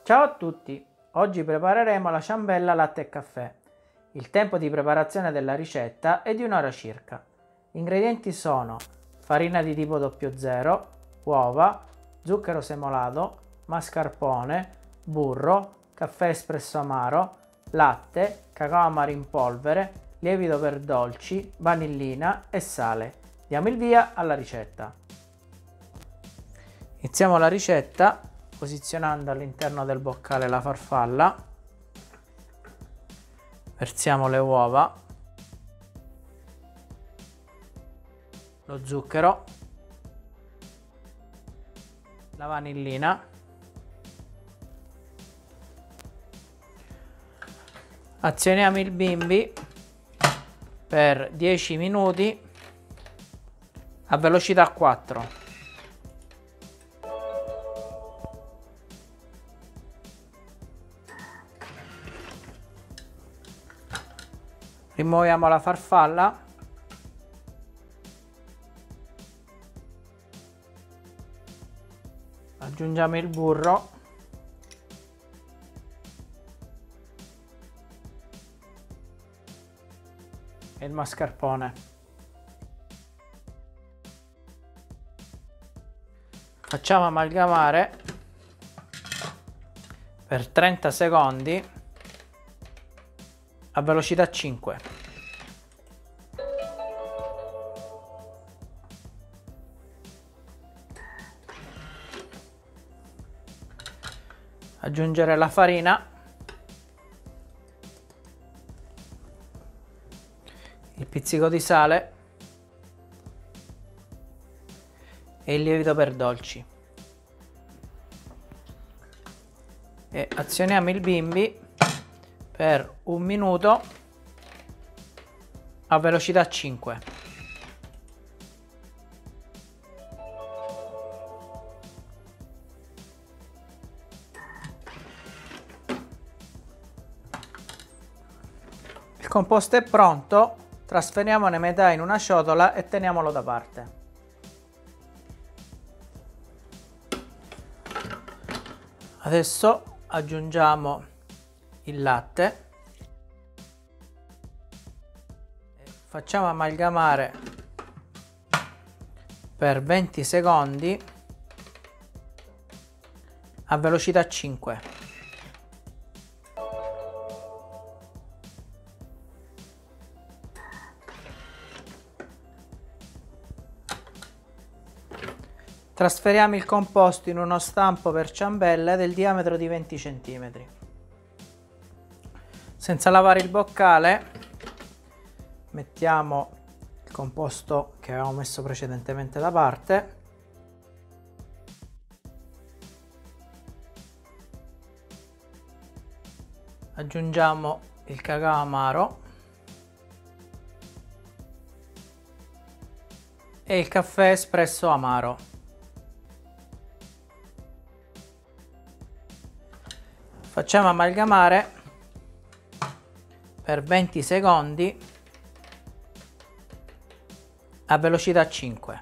Ciao a tutti! Oggi prepareremo la ciambella latte e caffè. Il tempo di preparazione della ricetta è di un'ora circa. Gli ingredienti sono farina di tipo 00, uova, zucchero semolato, mascarpone, burro, caffè espresso amaro, latte, cacao amaro in polvere, lievito per dolci, vanillina e sale. Diamo il via alla ricetta. Iniziamo la ricetta posizionando all'interno del boccale la farfalla, versiamo le uova, lo zucchero, la vanillina, azioniamo il bimbi per 10 minuti a velocità 4. Rimuoviamo la farfalla, aggiungiamo il burro, e il mascarpone. Facciamo amalgamare per 30 secondi a velocità 5. Aggiungere la farina, il pizzico di sale e il lievito per dolci e azioniamo il bimbi per 1 minuto a velocità 5. Il composto è pronto, trasferiamone metà in una ciotola e teniamolo da parte. Adesso aggiungiamo il latte, facciamo amalgamare per 20 secondi a velocità 5. Trasferiamo il composto in uno stampo per ciambelle del diametro di 20 cm. Senza lavare il boccale mettiamo il composto che avevamo messo precedentemente da parte, aggiungiamo il cacao amaro e il caffè espresso amaro. Facciamo amalgamare per 20 secondi a velocità 5.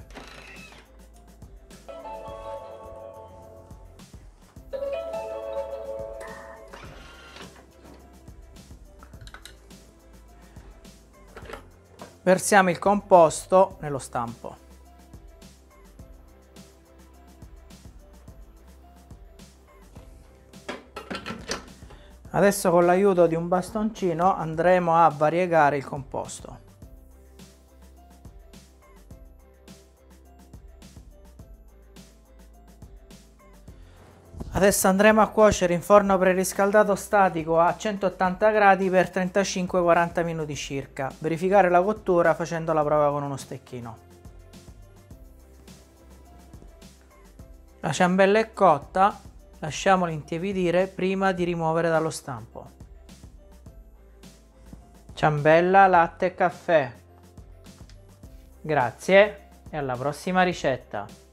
Versiamo il composto nello stampo. Adesso con l'aiuto di un bastoncino andremo a variegare il composto. Adesso andremo a cuocere in forno preriscaldato statico a 180 gradi per 35-40 minuti circa. Verificare la cottura facendo la prova con uno stecchino. La ciambella è cotta. Lasciamola intiepidire prima di rimuovere dallo stampo. Ciambella, latte e caffè. Grazie e alla prossima ricetta.